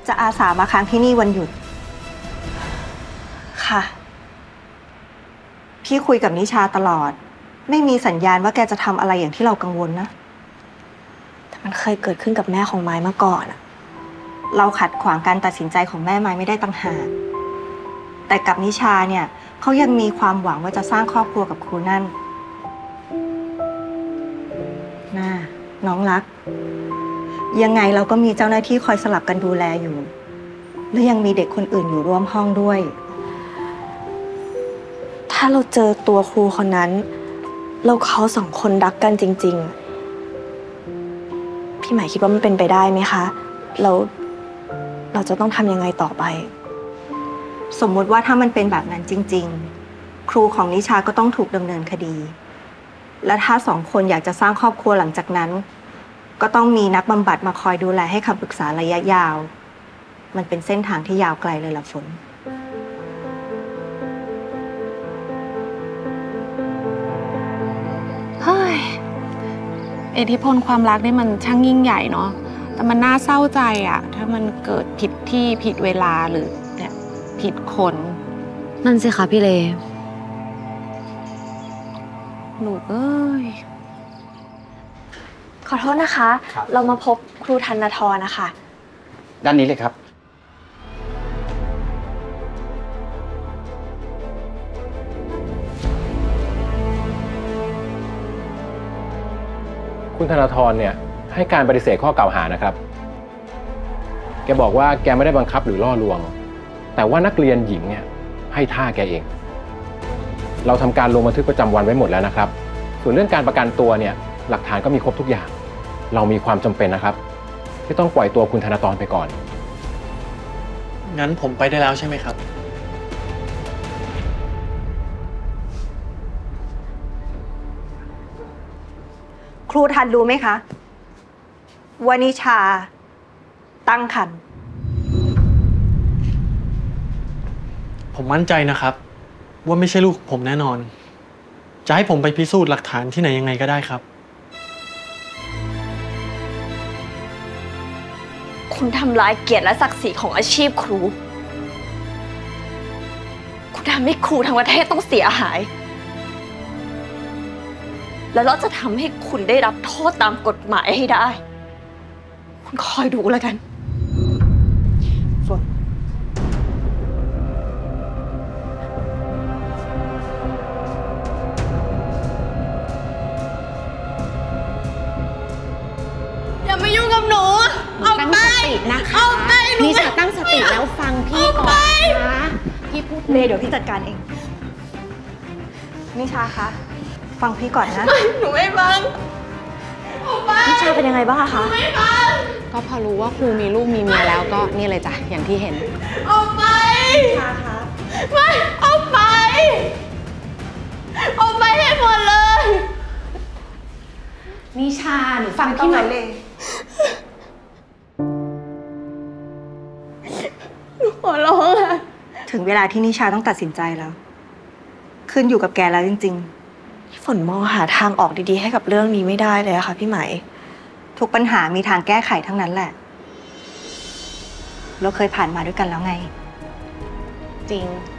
จะอาสามาค้างที่นี่วันหยุดค่ะพี่คุยกับนิชาตลอดไม่มีสัญญาณว่าแกจะทำอะไรอย่างที่เรากังวลนะแต่มันเคยเกิดขึ้นกับแม่ของไม้มาก่อนอะเราขัดขวางการตัดสินใจของแม่ไม้ไม่ได้ต่างหากแต่กับนิชาเนี่ยเขายังมีความหวังว่าจะสร้างครอบครัวกับครูนั่นน่าน้องรักยังไงเราก็มีเจ้าหน้าที่คอยสลับกันดูแลอยู่และยังมีเด็กคนอื่นอยู่ร่วมห้องด้วยถ้าเราเจอตัวครูคนนั้นแล้วเขาสองคนรักกันจริงๆพี่หมายคิดว่ามันเป็นไปได้ไหมคะแล้วเราจะต้องทำยังไงต่อไปสมมุติว่าถ้ามันเป็นแบบนั้นจริงๆครูของนิชาก็ต้องถูกดำเนินคดีและถ้าสองคนอยากจะสร้างครอบครัวหลังจากนั้นก็ต้องมีนักบำบัดมาคอยดูแลให้คำปรึกษาระยะยาวมันเป็นเส้นทางที่ยาวไกลเลยล่ะฝนเฮ้ยอิทธิพลความรักนี่มันช่างยิ่งใหญ่เนาะแต่มันน่าเศร้าใจอะถ้ามันเกิดผิดที่ผิดเวลาหรือเนี่ยผิดคนนั่นสิคะพี่เลลูกเอ้ยขอโทษนะคะเรามาพบครูธนทรนะคะด้านนี้เลยครับคุณธนาธรเนี่ยให้การปฏิเสธข้อกล่าวหานะครับแกบอกว่าแกไม่ได้บังคับหรือล่อลวงแต่ว่านักเรียนหญิงเนี่ยให้ท่าแกเองเราทำการลงบันทึกประจำวันไว้หมดแล้วนะครับส่วนเรื่องการประกันตัวเนี่ยหลักฐานก็มีครบทุกอย่างเรามีความจำเป็นนะครับที่ต้องปล่อยตัวคุณธนาธรไปก่อนงั้นผมไปได้แล้วใช่ไหมครับครูทันรู้ไหมคะว่านิชาตั้งครรภ์ผมมั่นใจนะครับว่าไม่ใช่ลูกผมแน่นอนจะให้ผมไปพิสูจน์หลักฐานที่ไหนยังไงก็ได้ครับคุณทำลายเกียรติและศักดิ์ศรีของอาชีพครูคุณทำให้ครูทั้งประเทศต้องเสียหายแล้วเราจะทำให้คุณได้รับโทษตามกฎหมายให้ได้คุณคอยดูแล้วกันฝนอย่ามายุ่งกับหนูเอาไปตั้งสตินะคะนี่จะตั้งสติแล้วฟังพี่ก่อนนะพี่พูดเดี๋ยวพี่จัดการเองนิชาคะฟังพี่ก่อนนะหนูไม่ฟังนิชาเป็นยังไงบ้างคะก็พอรู้ว่าครูมีลูกมีเมียแล้วก็นี่เลยจ้ะอย่างที่เห็นเอาไปนิชาคะไม่เอาไปให้หมดเลยนิชาหนูฟังพี่หน่อยเลยหนูขอร้องค่ะถึงเวลาที่นิชาต้องตัดสินใจแล้วขึ้นอยู่กับแกแล้วจริงฝนมองหาทางออกดีๆให้กับเรื่องนี้ไม่ได้เลยอะค่ะพี่ไหมทุกปัญหามีทางแก้ไขทั้งนั้นแหละเราเคยผ่านมาด้วยกันแล้วไงจริง